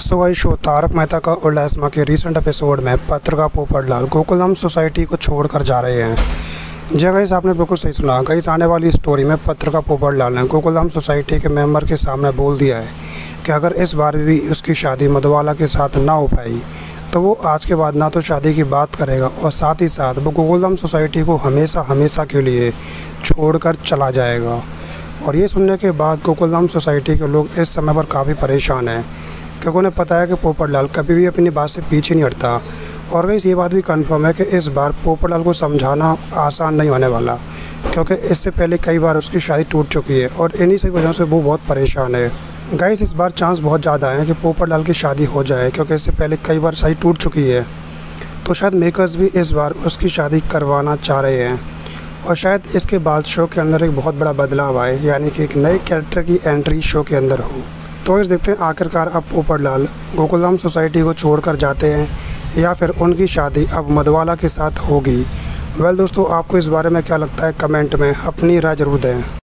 सो guys, show Taarak Mehta Ka Ooltah चश्मा के recent episode में पत्रकार पोपटलाल गोकुलधाम सोसाइटी को छोड़कर जा रहे हैं। जी गाइस, आपने बिल्कुल सही सुना। गाइस, आने वाली स्टोरी में पत्रकार पोपटलाल ने गोकुलधाम सोसाइटी के मेंबर के सामने बोल दिया है कि अगर इस बार भी उसकी शादी मधुबाला के साथ ना हो पाई तो वो आज के बाद ना तो शादी की बात करेगा और साथ ही साथ वो गोकुलधाम सोसाइटी को हमेशा के लिए छोड़कर चला जाएगा। और ये सुनने के बाद गोकुलधाम सोसाइटी के लोग इस समय पर काफ़ी परेशान हैं, क्योंकि उन्हें पता है कि पोपटलाल कभी भी अपनी बात से पीछे नहीं हटता। और वैसे ये बात भी कंफर्म है कि इस बार पोपटलाल को समझाना आसान नहीं होने वाला, क्योंकि इससे पहले कई बार उसकी शादी टूट चुकी है और इन्हीं से वजहों से वो बहुत परेशान है। गाइस, इस बार चांस बहुत ज़्यादा है कि पोपटलाल की शादी हो जाए, क्योंकि इससे पहले कई बार शादी टूट चुकी है। तो शायद मेकर्स भी इस बार उसकी शादी करवाना चाह रहे हैं और शायद इसके बाद शो के अंदर एक बहुत बड़ा बदलाव आए, यानी कि एक नए कैरेक्टर की एंट्री शो के अंदर हो। तो इस देखते हैं आखिरकार अब पोपटलाल गोकुलधाम सोसाइटी को छोड़कर जाते हैं या फिर उनकी शादी अब मधुबाला के साथ होगी। वेल दोस्तों, आपको इस बारे में क्या लगता है? कमेंट में अपनी राय ज़रूर दें।